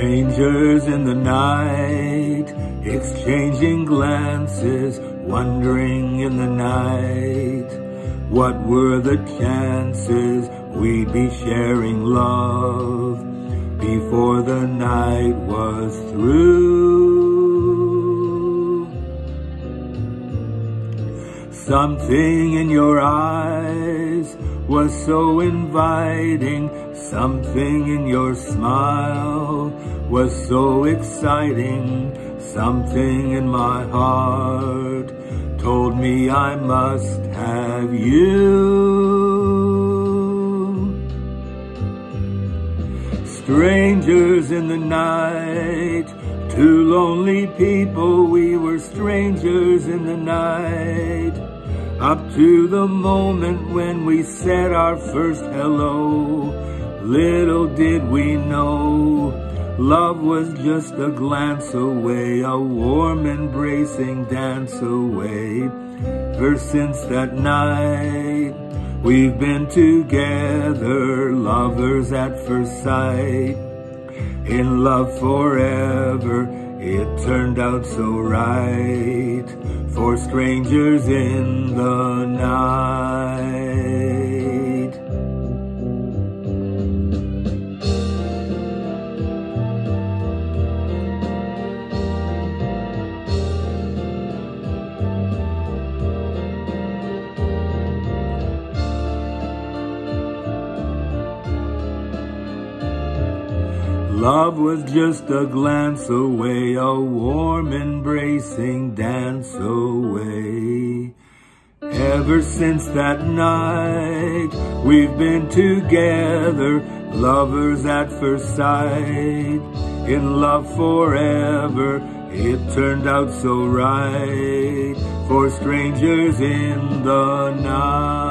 Strangers in the night, exchanging glances, wondering in the night, what were the chances we'd be sharing love before the night was through. Something in your eyes was so inviting, something in your smile was so exciting, something in my heart told me I must have you. Strangers in the night, two lonely people, we were strangers in the night, up to the moment when we said our first hello. Little did we know, love was just a glance away, a warm embracing dance away. Ever since that night, we've been together, lovers at first sight. In love forever, it turned out so right, for strangers in the night. Love was just a glance away, a warm embracing dance away. Ever since that night, we've been together, lovers at first sight. In love forever, it turned out so right, for strangers in the night.